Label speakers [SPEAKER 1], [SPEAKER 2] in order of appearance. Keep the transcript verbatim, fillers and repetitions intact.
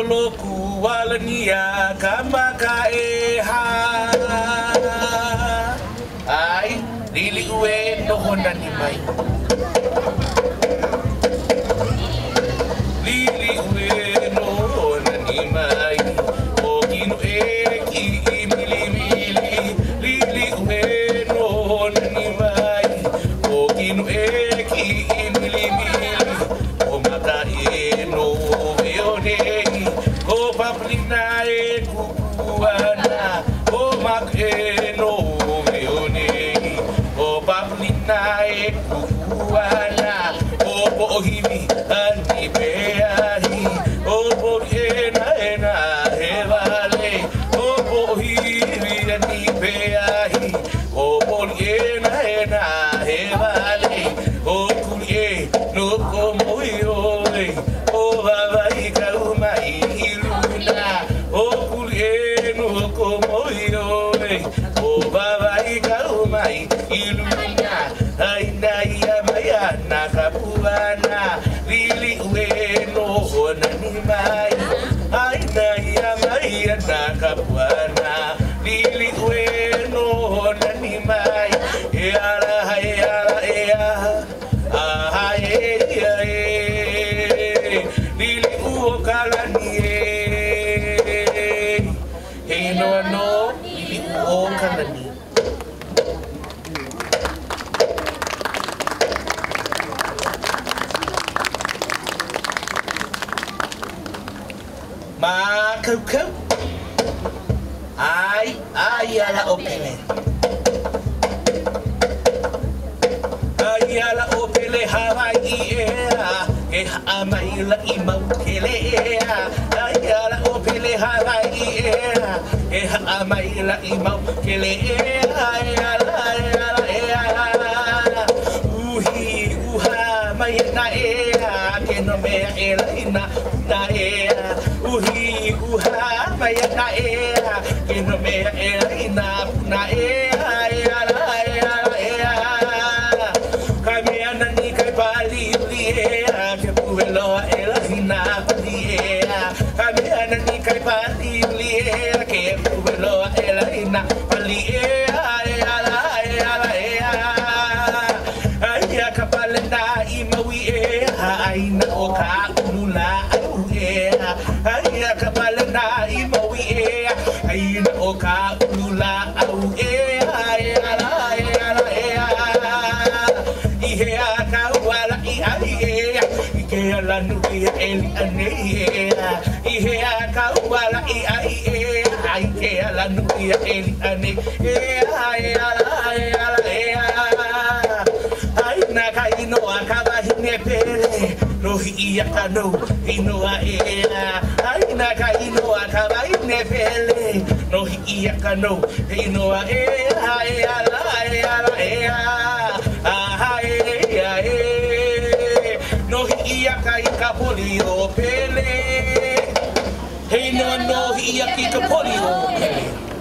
[SPEAKER 1] loku walania kamaka eha ai lili ue no hona ni mai lili ue no hona ni mai o kinu e ki mili mili lili ue no hona ni mai o kinu e ki mili mili o maka e no veone o paplina e kukuana o maka no veone o paplina e kukuana o pohimi ani peahi o pohena ena he vale o pohimi ani peahi o pohena ena he vale o kulie no como yo o vai kaumai iluna o kulie no como yo o vai kaumai iluna ai nai amaya na kapuana lili ue no hona ni mai ai nai amaya na kapuana lili ue no hona ni mai e ara e ara e a e e lili uo kalani e he no no lili uo kalani ma kau kau ai ai ala opele ai ala opele Hawaii ea e amai la imau kele ea ai ala opele Hawaii ea e amai la imau kele ea ai ala ala ea uhi uha mai na ea ke no mea e la ina na ea uhi uha mai na ea ke no mea e la ina na ea ala ala ea kami ana ni kai pali ea ke puelo e la ina pali ea kami ana ni kai pali ea ke puelo e la ina pali ea ala ala ea ai ka palena i maui ea ai na o ka unula au ea ai ka palena i maui ea ai na o ka unula au ea ala ala ea i hea ka wala i ai ea i ke ala nui eli ane ea i hea ka wala i ai ea ai ke ala nui eli ane ea ala ala ea ai na ka ino akaba hine pele no hiia kano ino a ea ai na ka ino akaba hine pele no hiia kano ino a ea ea ea ea ah ea ea no hiia ka ika poli o pele hei no no hiia ki ka poli o pele